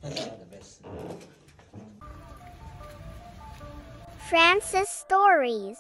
The best. Francis Stories.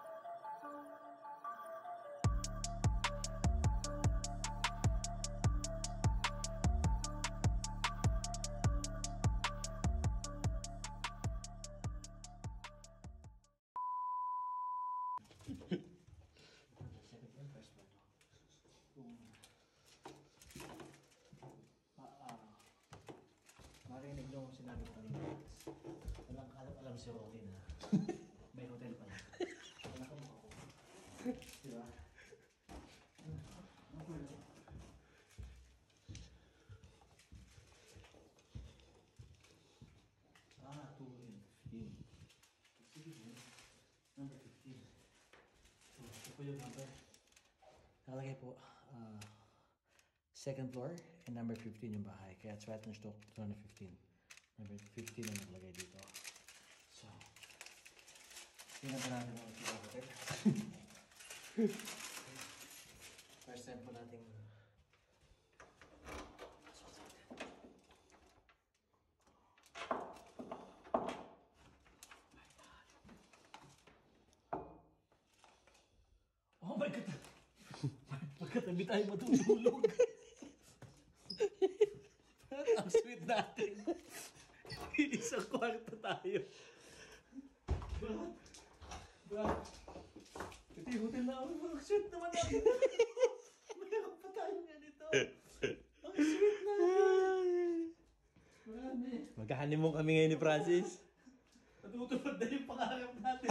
Marinig nyo sinabi ko kanina. Alam si Ronnie na may hotel pala. Wala ka mukha ko. Diba? Ah, 215. Sige mo. Number 15. So, ito po yung number. Nakalagay po, second floor and number 15 yung bahay. Kaya it's right next to number 15. Number 15 ang nakalagay dito. So, tingnan pa natin ang hotel. First time po natin oh my God! Pagkatabi tayo matutulog. Ang sweet natin. Isang kwarto tayo. Brad. Ito yung hotel na ako. Ang sweet naman natin. Mayroon pa tayo nga nito. Ang sweet natin. Marami. Magka-honeymoon kami ngayon ni Francis. Natutulog na yung pangarap natin.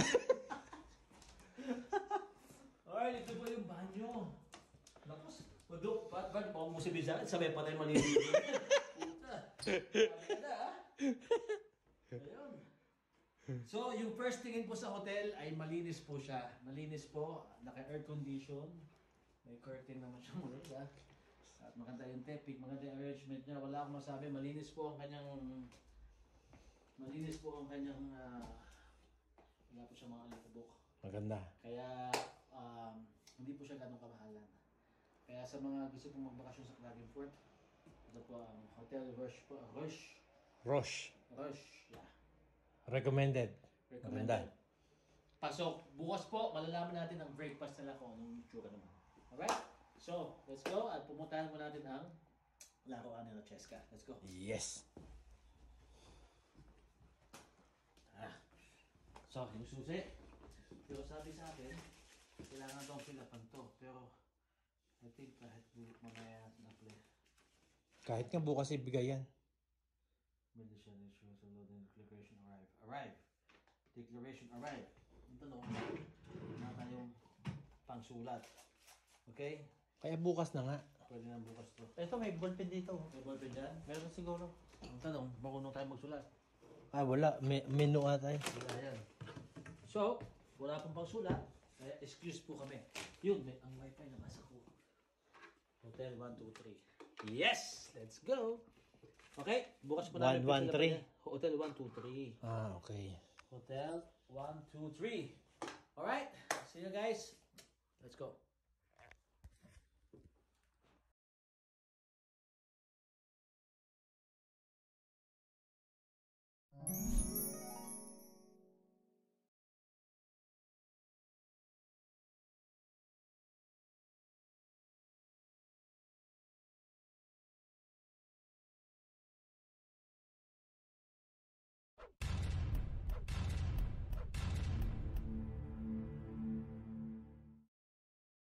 Alright, ito po yung banyo. Nakos. Udok, ba't baka mo si Bizarre, sabay pa tayo maliligo. Puta. Sabi ka na, ha? Ayun. So, yung first tingin po sa hotel ay malinis po siya. Malinis po, naka-air condition. May curtain naman siya mula, ha? At maganda yung tepig, maganda yung arrangement niya. Wala akong masabi, malinis po ang kanyang... Malinis po ang kanyang... wala po siya mga alipubok. Maganda. Kaya, hindi po siya ganong kamahalan. Kaya sa mga gusto pong magbakasyon sa Klagenfurt, ito po ang Hotel Rush po. Roche. Yeah. Recommended. Recommended. Pasok, bukas po, malalaman natin ang breakfast nila kung anong tsura naman. Alright? So, let's go at pumuntahan mo natin ang laruan nila Cheska. Let's go. Yes. So, yung susi. Pero sabi sa akin, kailangan daw pilapan to. Pero, I think kahit mamaya na-play. Kahit nga bukas ibigay yan. Medicine issues and load declaration arrive. Arrive. Declaration arrive. Ang tanong, na tayong pangsulat. Okay? Kaya bukas na nga. Pwede na bukas to. Ito may ballpen dito. May ballpen dyan? Meron siguro. Ang tanong, marunong tayo magsulat. Ah, wala. Menu ata eh. Wala yan. So, wala pong pangsulat. Kaya excuse po kami. Yun, ang wifi na basa ko. Hotel 123. Yes! Let's go! Okay, bukas po namin. 113. Hotel 123. Ah, okay. Hotel 123. Alright, see you guys. Let's go.